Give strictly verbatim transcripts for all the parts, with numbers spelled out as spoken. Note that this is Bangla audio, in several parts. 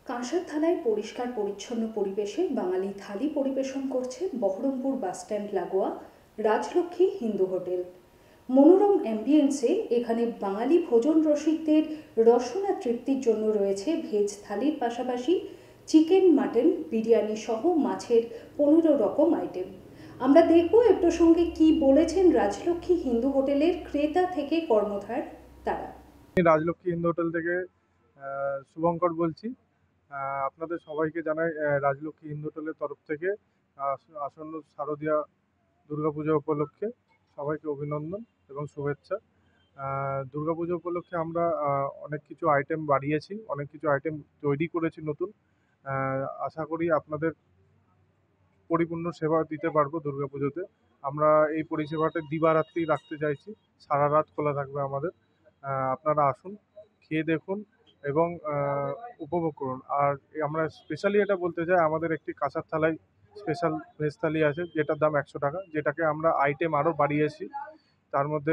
কাঁসার থালায় পরিষ্কার পরিচ্ছন্ন পরিবেশে বাঙালি থালি পরিবেশন করছে বহরমপুর বাসস্ট্যান্ড লাগোয়া রাজলক্ষ্মী হিন্দু হোটেল। মনোরম অ্যাম্বিয়েন্সে এখানে বাঙালি ভোজন রসিকদের রসনা তৃপ্তির জন্য রয়েছে ভেজ থালির পাশাপাশি চিকেন, মাটন, বিরিয়ানি সহ মাছের পনেরো রকম আইটেম। আমরা দেখব এ প্রসঙ্গে কি বলেছেন রাজলক্ষ্মী হিন্দু হোটেলের ক্রেতা থেকে কর্মধার তারা। রাজলক্ষ্মী হিন্দু হোটেল থেকে শুভঙ্কর বলছি। আপনাদের সবাইকে জানাই রাজলক্ষ্মী হিন্দু হোটেলের তরফ থেকে আসন্ন শারদীয়া দুর্গাপূজা উপলক্ষে সবাইকে অভিনন্দন এবং শুভেচ্ছা। দুর্গাপূজা উপলক্ষে আমরা অনেক কিছু আইটেম বাড়িয়েছি, অনেক কিছু আইটেম তৈরি করেছি নতুন। আশা করি আপনাদের পরিপূর্ণ সেবা দিতে পারবো দুর্গাপুজোতে। আমরা এই পরিষেবাটা দিবারাত্রি রাখতে চাইছি, সারা রাত খোলা থাকবে আমাদের। আপনারা আসুন, খেয়ে দেখুন এবং উপভোগ করুন। আর আমরা স্পেশালি এটা বলতে চাই, আমাদের একটি কাঁসার থালায় স্পেশাল ভেজ থালি আছে যেটার দাম একশো টাকা, যেটাকে আমরা আইটেম আরও বাড়িয়েছি। তার মধ্যে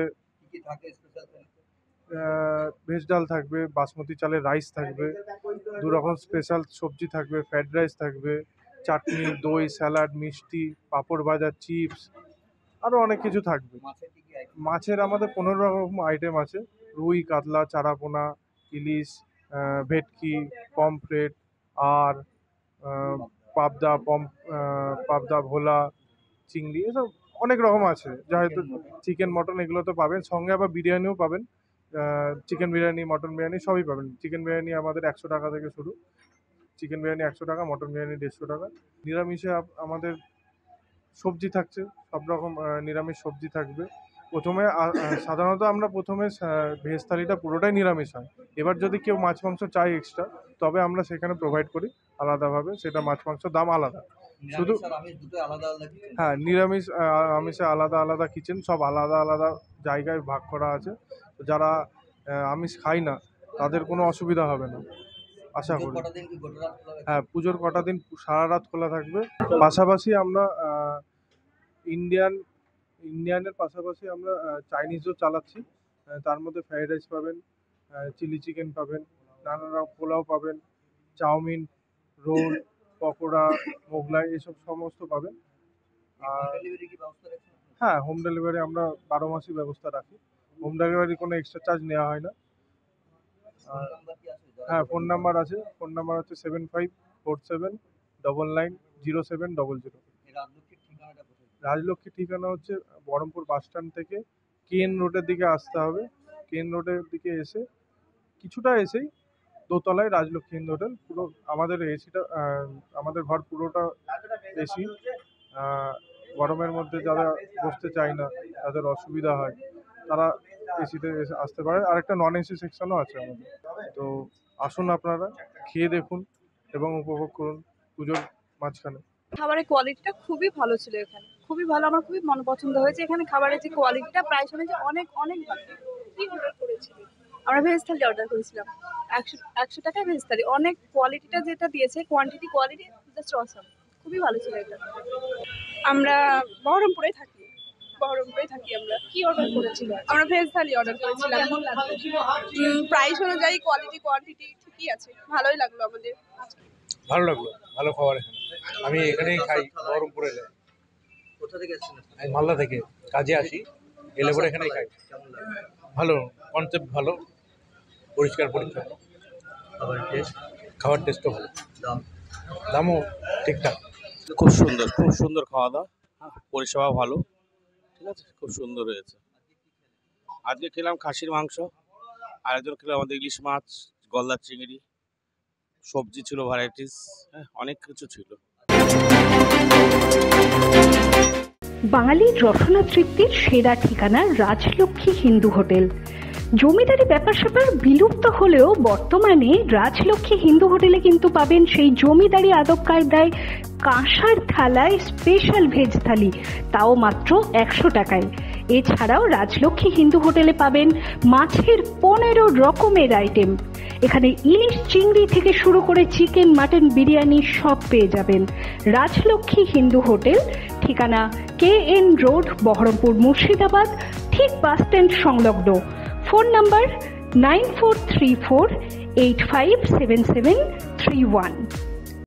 ভেজ ডাল থাকবে, বাসমতি চালের রাইস থাকবে, দু রকম স্পেশাল সবজি থাকবে, ফ্রাইড রাইস থাকবে, চাটনি, দই, স্যালাড, মিষ্টি, পাঁপড় ভাজা, চিপস, আরও অনেক কিছু থাকবে। মাছের আমাদের পনেরো রকম আইটেম আছে, রুই, কাতলা, চারাপোনা, ইলিশ, ভেটকি, পমফ্রেট, আর পাবদা, পম পাবদা, ভোলা, চিংড়ি, এসব অনেক রকম আছে। যেহেতু চিকেন, মটন এগুলো তো পাবেন, সঙ্গে আবার বিরিয়ানিও পাবেন। চিকেন বিরিয়ানি, মটন বিরিয়ানি সবই পাবেন। চিকেন বিরিয়ানি আমাদের একশো টাকা থেকে শুরু, চিকেন বিরিয়ানি একশো টাকা, মটন বিরিয়ানি দেড়শো টাকা। নিরামিষে আমাদের সবজি থাকছে, সব রকম নিরামিষ সবজি থাকবে। প্রথমে সাধারণত আমরা প্রথমে ভেজ থালিটা পুরোটাই নিরামিষ হয়। এবার যদি কেউ মাছ মাংস চাই এক্সট্রা, তবে আমরা সেখানে প্রোভাইড করি আলাদাভাবে, সেটা মাছ মাংস দাম আলাদা। শুধু হ্যাঁ, নিরামিষ আমিষে আলাদা আলাদা কিচেন, সব আলাদা আলাদা জায়গায় ভাগ করা আছে। যারা আমিষ খায় না তাদের কোনো অসুবিধা হবে না আশা করি। হ্যাঁ, পুজোর কটা দিন সারা রাত খোলা থাকবে। পাশাপাশি আমরা ইন্ডিয়ান ইন্ডিয়ানের পাশাপাশি আমরা চাইনিজও চালাচ্ছি। তার মধ্যে ফ্রাইড রাইস পাবেন, চিলি চিকেন পাবেন, নানা রকম পোলাও পাবেন, চাউমিন, রোল, পকোড়া, মোগলাই, এসব সমস্ত পাবেন। আর হ্যাঁ, হোম ডেলিভারি আমরা বারো মাসই ব্যবস্থা রাখি। হোম ডেলিভারি কোনো এক্সট্রা চার্জ নেওয়া হয় না। হ্যাঁ, ফোন নাম্বার আছে, ফোন নাম্বার হচ্ছে seven five four seven double nine zero seven double zero. Rajlakshmi ঠিকানা হচ্ছে বহরমপুর বাসস্ট্যান্ড থেকে কেন রোডের দিকে আসতে হবে। কেন রোডের দিকে এসে কিছুটা এসেই দোতলায় রাজলক্ষ্মী হিন্দু হোটেল। পুরো আমাদের এসিটা, আমাদের ঘর পুরোটা এসি। গরমের মধ্যে যারা বসতে চায় না, তাদের অসুবিধা হয়, তারা এসিতে এসে আসতে পারে। আর একটা নন এসি সেকশনও আছে আমাদের। তো আসুন, আপনারা খেয়ে দেখুন এবং উপভোগ করুন পুজোর মাঝখানে। খাবারের কোয়ালিটিটা খুবই ভালো ছিল, এখানে খুবই ভালো, আমার খুবই মন পছন্দ হয়েছে। এখানে খাবারের যে কোয়ালিটিটা প্রায় শুনেছি অনেক অনেক ভালো। কি অর্ডার করেছিলি? আমরা ভেজ থালি অর্ডার করেছিলাম, একশো একশো টাকায় ভেজ থালি। অনেক কোয়ালিটিটা যেটা দিয়েছে, কোয়ান্টিটি কোয়ালিটি জাস্ট অসাম, খুবই ভালো ছিল এটা। আমরা বহরমপুরে থাকি, বহরমপুরে থাকি আমরা। কি অর্ডার করেছিলাম? আমরা ভেজ থালি অর্ডার করেছিলাম। প্রাইস অনুযায়ী কোয়ালিটি কোয়ান্টিটি ঠিকই আছে, ভালোই লাগলো আমাদের। ভালো লাগলো, ভালো খাবার। আমি এখানেই খাই, বহরমপুরে এলে। কোথা থেকে এসেছেন? আমি মালদা থেকে কাজে আসি, এলে পরে এখানেই খাই। ভালো কনসেপ্ট, ভালো পরিষ্কার পরিচ্ছন্ন। খাবার টেস্ট খাবার টেস্টও ভালো, দাম দামও ঠিকঠাক। খুব সুন্দর, খুব সুন্দর খাওয়া দাওয়া, পরিষেবা ভালো, ঠিক আছে, খুব সুন্দর হয়েছে। আজকে খেলাম খাসির মাংস, আর একজন খেলাম আমাদের ইলিশ মাছ, গলদা চিংড়ি, সবজি ছিল ভ্যারাইটিস, হ্যাঁ অনেক কিছু ছিল। বাঙালির রসনা তৃপ্তির সেরা ঠিকানা রাজলক্ষ্মী হিন্দু হোটেল। জমিদারি ব্যাপার স্যাপার বিলুপ্ত হলেও বর্তমানে রাজলক্ষ্মী হিন্দু হোটেলে কিন্তু পাবেন সেই জমিদারি আদব কায়দায় কাঁসার থালায় স্পেশাল ভেজ থালি, তাও মাত্র একশো টাকায়। এছাড়াও রাজলক্ষ্মী হিন্দু হোটেলে পাবেন মাছের পনেরো রকমের আইটেম। এখানে ইলিশ, চিংড়ি থেকে শুরু করে চিকেন, মাটন, বিরিয়ানি সব পেয়ে যাবেন। রাজলক্ষ্মী হিন্দু হোটেল, ঠিকানা K N road, Baharampur, Murshidabad, ঠিক বাস স্ট্যান্ড সংলগ্ন। Phone number nine four three four eight five seven seven three one.